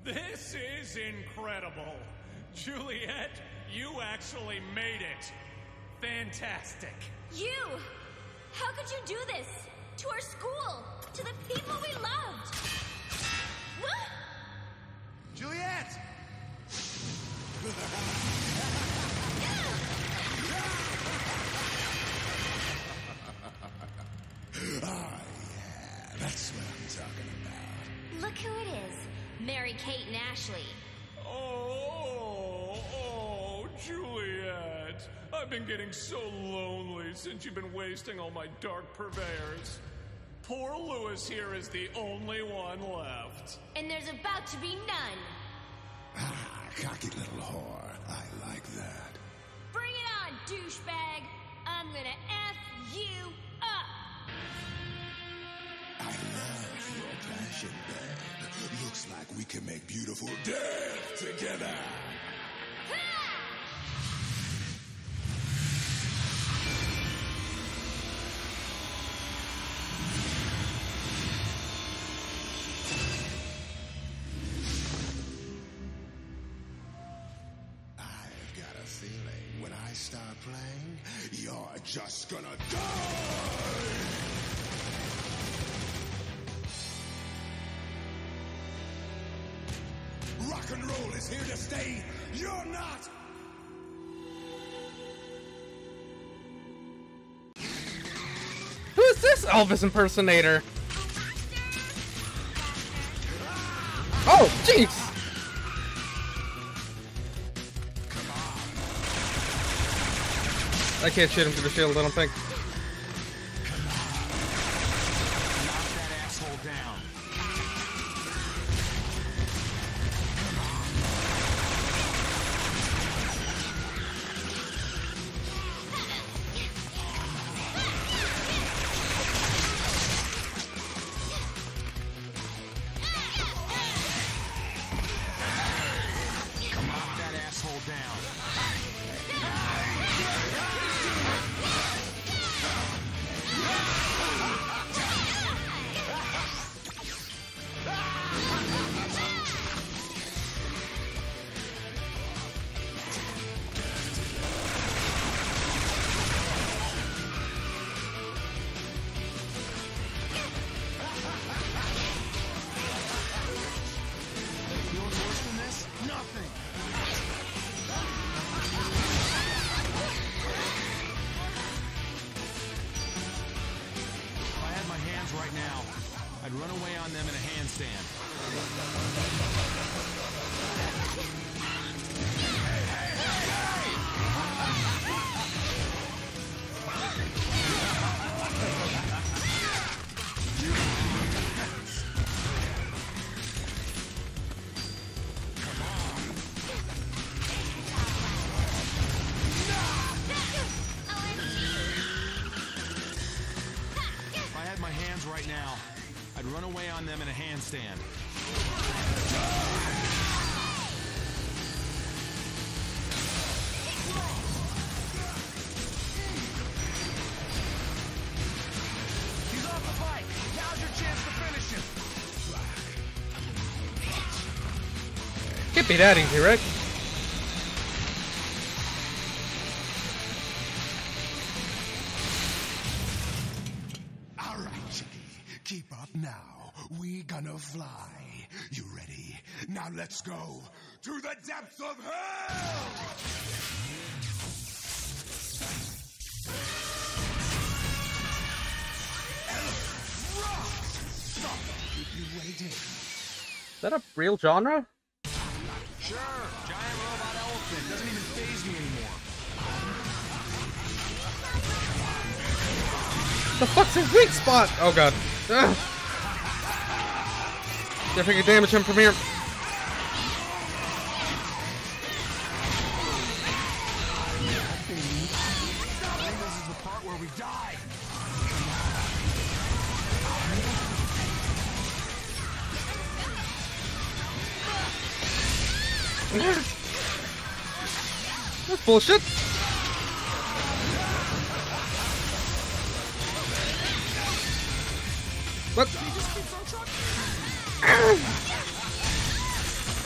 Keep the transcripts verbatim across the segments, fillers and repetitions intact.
This is incredible. Juliet, you actually made it. Fantastic. You! How could you do this? To our school! To the people we loved! What? Juliet! Ah, yeah, that's what I'm talking about. Look who it is. Mary-Kate and Ashley. Oh, oh, Juliet. I've been getting so lonely since you've been wasting all my dark purveyors. Poor Louis here is the only one left. And there's about to be none. Ah, cocky little whore. I like that. Bring it on, douchebag. I'm gonna F you up. I love your passion, babe. Looks like we can make beautiful death together. I've got a feeling when I start playing, you're just gonna die! Rock and roll is here to stay. You're not. Who is this Elvis impersonator? Oh, jeez. I can't shoot him through the shield, I don't think. Knock that asshole down. Knock that asshole down. You know what's worse than this? Nothing. If I had my hands right now, I'd run away on them in a handstand. If I had my hands right now, I'd run away on them in a handstand. He's off the bike. Now's your chance to finish him. Can't be that easy, right? All right, chickie. Keep up now. We gonna fly. You ready? Now let's go to the depths of hell! Elephant rocks! Stop! Keep you waiting. Is that a real genre? Sure, giant robot elephant. Doesn't even faze me anymore. The fuck's his weak spot? Oh god. Ugh. Definitely damage him from here. I think this is the part where we die. That's bullshit. What?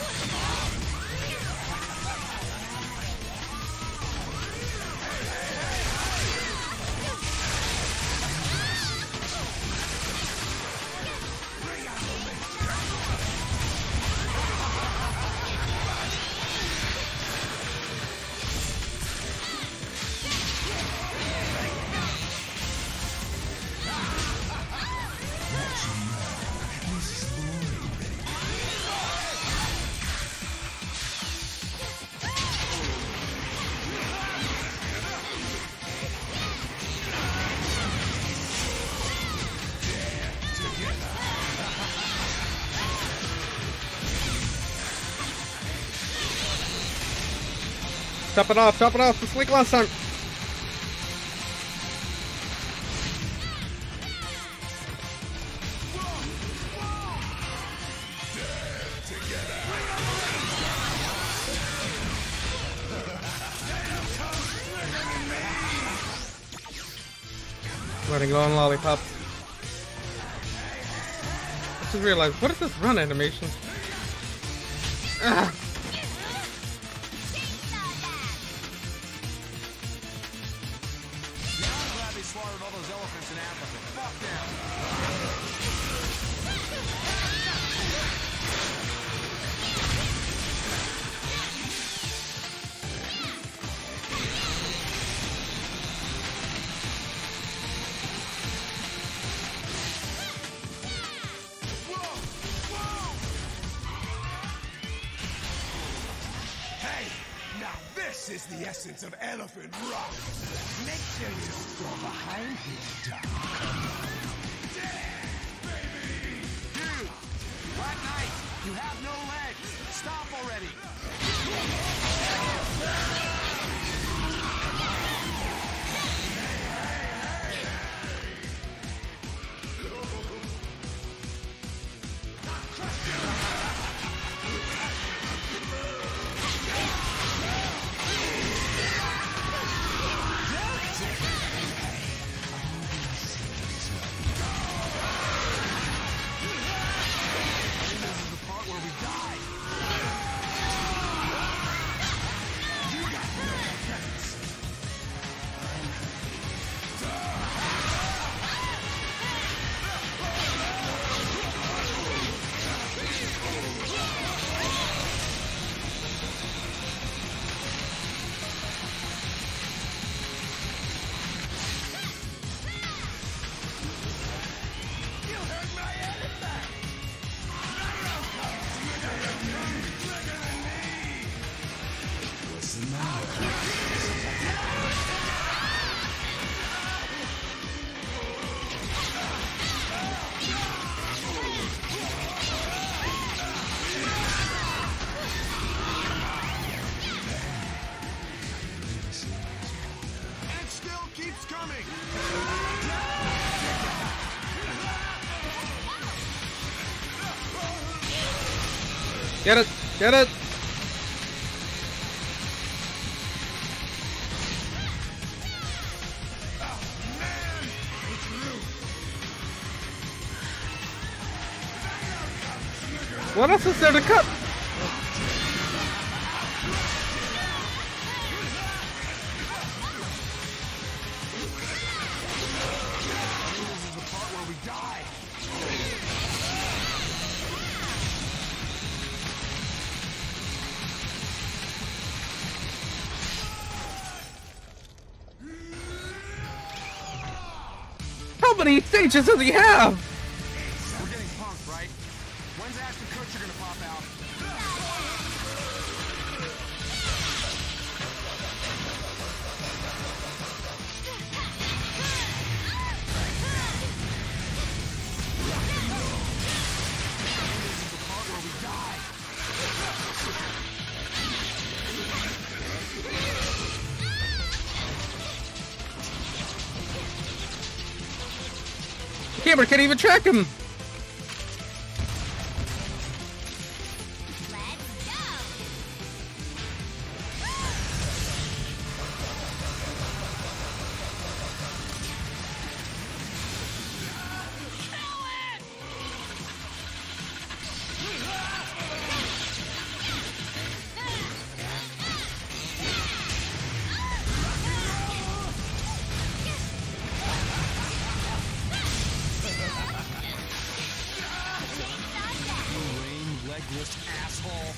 Chop it off, chop it off, just like last time. Running low on lollipop. I just realized, what is this run animation? Ah. Slaughtered all those elephants in Africa. Fuck them. Whoa! Whoa! Hey, now this is the essence of Elephant Rock. Make sure you go behind here, Doc. Dude! Black Knight, you have no legs. Stop already. Get it! Get it! What else is there to cut? How many stages does he have? We're getting punked, right? When's Ashton Kutcher gonna pop out? This is the part where we die. The camera can't even track him! Legless asshole.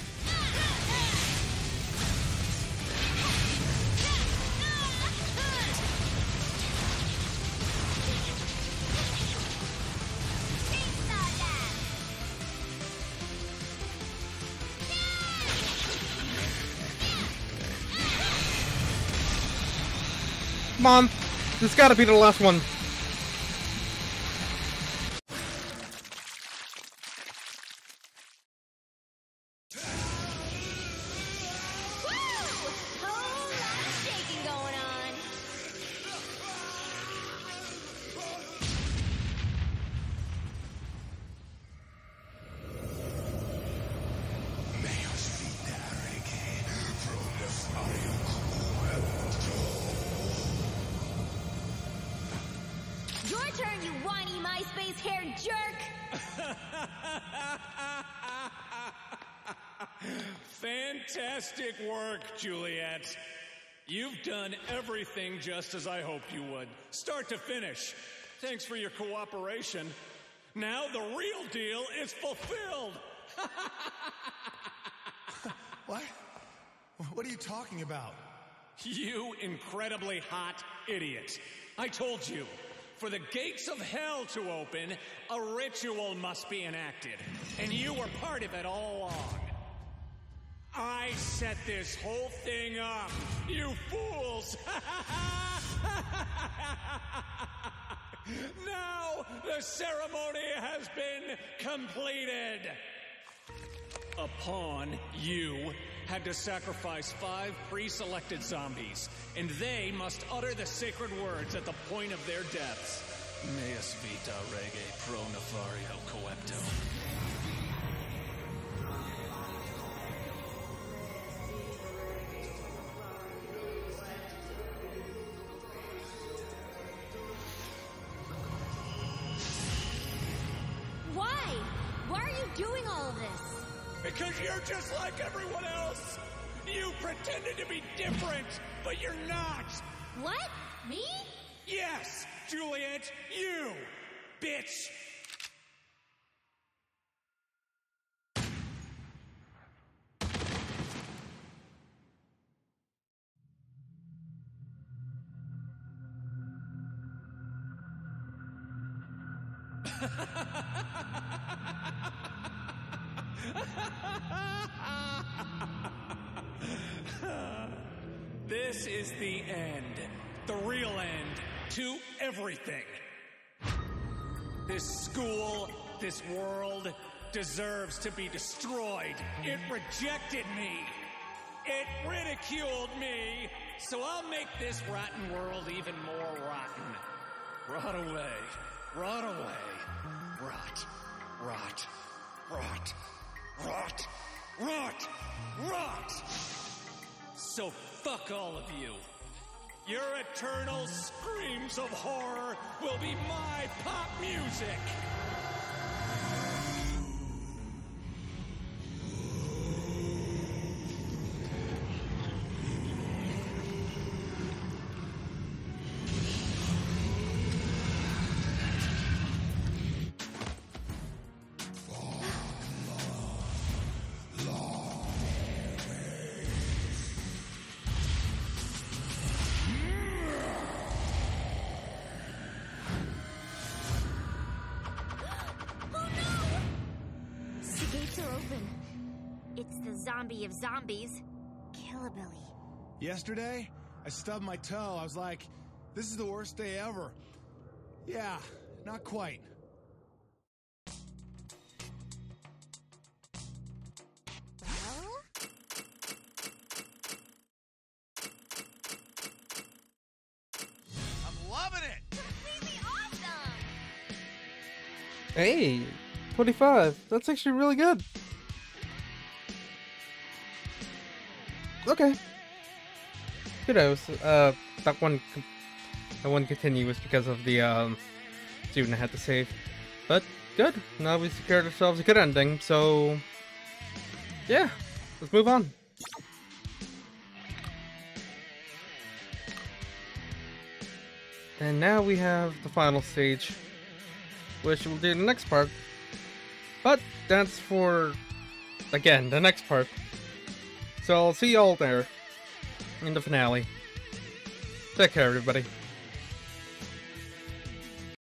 Come on! This gotta be the last one. Woo! Fantastic work, Juliet. You've done everything just as I hoped you would, start to finish. Thanks for your cooperation. Now the real deal is fulfilled. What? What are you talking about? You incredibly hot idiot. I told you, for the gates of hell to open, a ritual must be enacted. And you were part of it all along. I set this whole thing up, you fools! Now the ceremony has been completed! A pawn, you, had to sacrifice five pre-selected zombies, and they must utter the sacred words at the point of their deaths. Meus vita rege pro nefario coepto. Why? Why are you doing all of this? Because you're just like everyone else! You pretended to be different, but you're not! What? Me? Yes, Juliet, you! Bitch! This is the end. The real end to everything. This school, this world, deserves to be destroyed. It rejected me. It ridiculed me. So I'll make this rotten world even more rotten. Rot away. Rot away. Rot. Rot. Rot. Rot. Rot. Rot. So fuck all of you. Your eternal screams of horror will be my pop music. It's the zombie of zombies, Killabilly. Yesterday, I stubbed my toe. I was like, this is the worst day ever. Yeah, not quite. Well? I'm loving it! Completely awesome! Hey, twenty-five. That's actually really good. Okay. Kudos. Uh, that one, that one continuous because of the um, student I had to save. But good. Now we secured ourselves a good ending. So yeah, let's move on. And now we have the final stage, which we'll do in the next part. But that's for, again, the next part. So I'll see y'all there in the finale. Take care, everybody.